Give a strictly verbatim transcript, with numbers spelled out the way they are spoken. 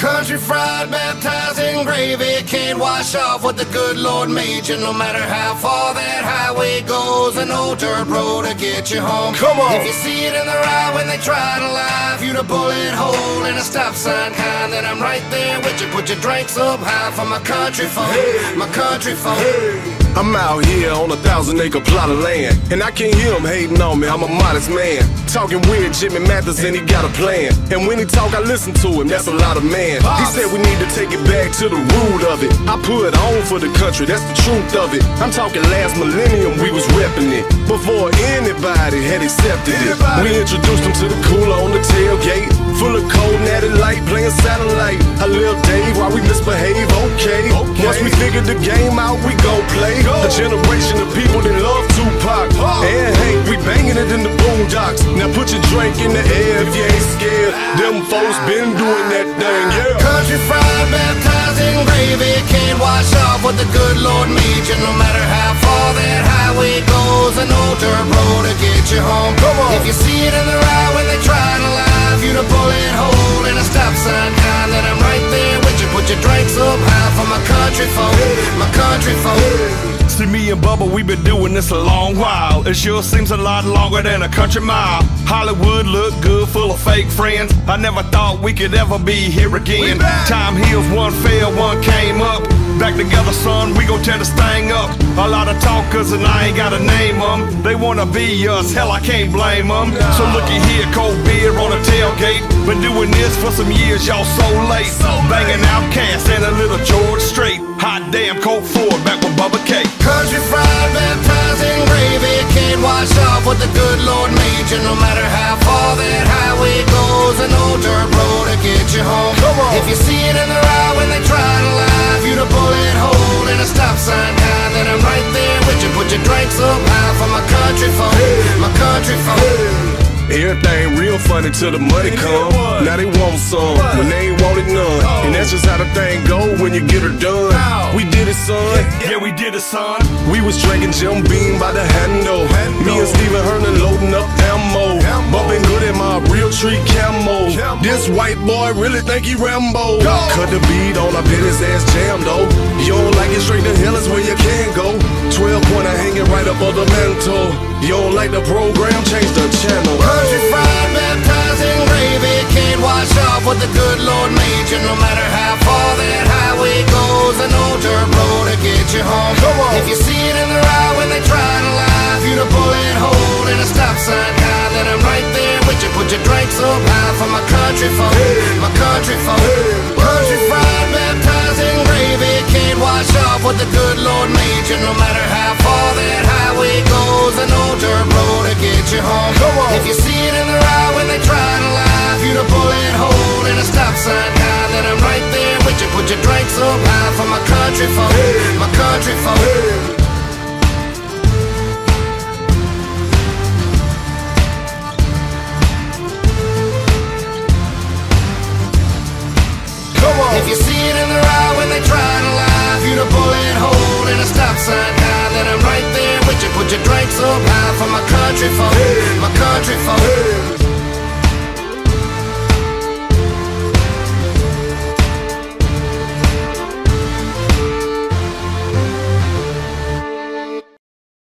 Country fried, baptized in gravy, can't wash off what the good Lord made you. No matter how far that highway goes, an old dirt road to get you home. Come on. If you see it in the eye when they try to lie, you the bullet hole in a stop sign kind, then I'm right there with you. Put your drinks up high for my country folk, hey. my country folk. Hey. I'm out here on a thousand acre plot of land, and I can't hear him hating on me, I'm a modest man. Talking weird, Jimmy Mathers, and he got a plan. And when he talk, I listen to him, that's a lot of man. He said we need to take it back to the root of it. I put on for the country, that's the truth of it. I'm talking last millennium, we was repping it, before anybody had accepted it. We introduced him to the cooler on the tailgate, full of cold natty light, playing satellite. I live Dave while we misbehave, okay. Once we figured the game out, we gon' play. A generation of people that love Tupac and Hank, we banging it in the boondocks. Now put your drink in the air if you ain't scared. Them folks been doing that thing, yeah. Country fried, baptized in gravy, can't wash off what the good Lord made you. No matter how far that highway goes, an old dirt road to get you home. Come on. If you see it in the eye when they try to lie, you the bullet hole in a stop sign kind, then I'm right there with you. Put your drinks up high for my country folk, my country folk. See, me and Bubba, we been doing this a long while. It sure seems a lot longer than a country mile. Hollywood look good, full of fake friends. I never thought we could ever be here again. Time heals, one fell, one came up. Back together, son, we gon' tear this thing up. A lot of talkers and I ain't gotta name them. They wanna be us, hell I can't blame them. So looky here, cold beer on a tailgate. Been doing this for some years, y'all so late. Banging Outkast and a little George Strait. Hot damn, Colt Ford, back with Bubba K. Country fried, baptized in gravy, can't wash off what the good Lord made you. No matter how far that highway goes, an old dirt road to get you home. Come on. If you see it in their eye when they try to lie, you the bullet hole in a stop sign kind, then I'm right there with you. Put your drinks up high for my country folk, my country folk. Everything real funny till the money come. Now they want some when they ain't wanted none. And that's just how the thing go when you get her done. We did it, son. Yeah, we did it, son. We was drinking Jim Beam by the handle. Me and Stephen Hernan loading up ammo. Bumping good in my real tree camo. This white boy really think he Rambo. Cut the beat on, I bet his ass jammed though. You don't like it, straight to hell is where you can go. Twelve pointer hanging right up on the mantle. You don't like the program, change the channel. Country fried, baptized in gravy, can't wash off what the good Lord made you. No matter how far that highway goes, an old dirt road to get you home. Come on. If you see it in their eye when they try to lie, you the bullet hole in a stop sign kind, then I'm right there with you. Put your drinks up high for my country folk, my country folk. Country fried, baptized in gravy, can't wash off what the good Lord made you. No matter how far that highway goes, an old dirt road to get you home. Come on. If you see it in their eye when they try to lie, you the bullet hole in a stop sign kind, then I'm right there with you. Put your drinks up high for my country folk, my country folk. If you see it in their eye when they try to lie, you the bullet hole in a stop sign kind, then I'm right there with you. Put your drinks up high for my country folk, my country folk.